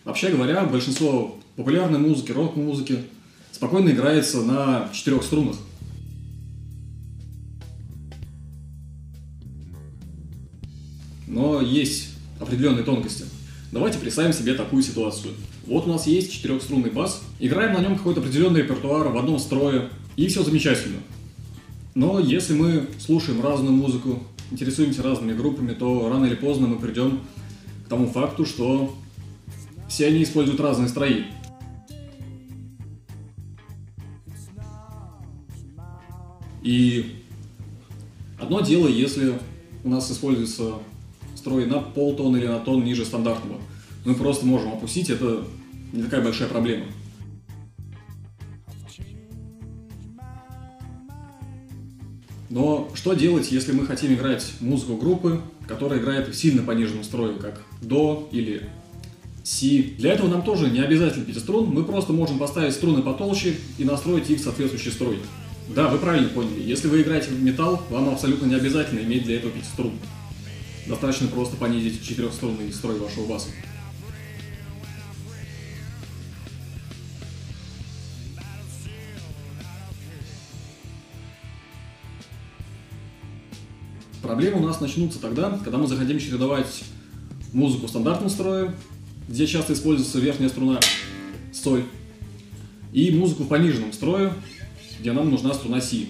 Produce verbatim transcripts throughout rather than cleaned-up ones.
Вообще говоря, большинство популярной музыки, рок-музыки спокойно играется на четырех струнах. Но есть определенные тонкости. Давайте представим себе такую ситуацию. Вот у нас есть четырехструнный бас, играем на нем какой-то определенный репертуар в одном строе, и все замечательно. Но если мы слушаем разную музыку, интересуемся разными группами, то рано или поздно мы придем к тому факту, что все они используют разные строи. И одно дело, если у нас используется строй на полтона или на тон ниже стандартного. Мы просто можем опустить, это не такая большая проблема. Но что делать, если мы хотим играть музыку группы, которая играет в сильно пониженном строе, как до или си? Для этого нам тоже не обязательно пятиструн, мы просто можем поставить струны потолще и настроить их в соответствующий строй. Да, вы правильно поняли, если вы играете в металл, вам абсолютно не обязательно иметь для этого пятиструн. Достаточно просто понизить четырехструнный строй вашего баса. Проблемы у нас начнутся тогда, когда мы захотим чередовать музыку в стандартном строе, где часто используется верхняя струна соль, и музыку в пониженном строе, где нам нужна струна си.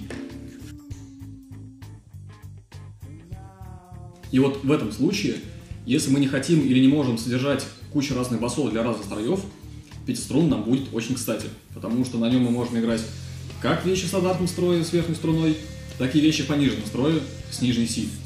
И вот в этом случае, если мы не хотим или не можем содержать кучу разных басов для разных строев, пятиструн нам будет очень кстати, потому что на нем мы можем играть как вещи в стандартном строе с верхней струной, так и вещи в пониженном строе с нижней си.